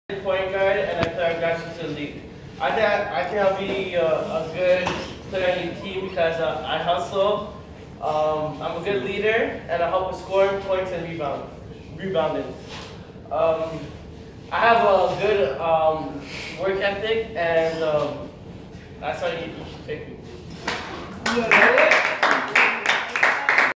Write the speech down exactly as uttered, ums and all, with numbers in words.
Point guard, and I play aggressive to the league. I think I, I think I'll be uh, a good player on your team because uh, I hustle. Um, I'm a good leader, and I help with scoring points and rebound, rebounding. Um, I have a good um, work ethic, and um, that's why you, you should pick me.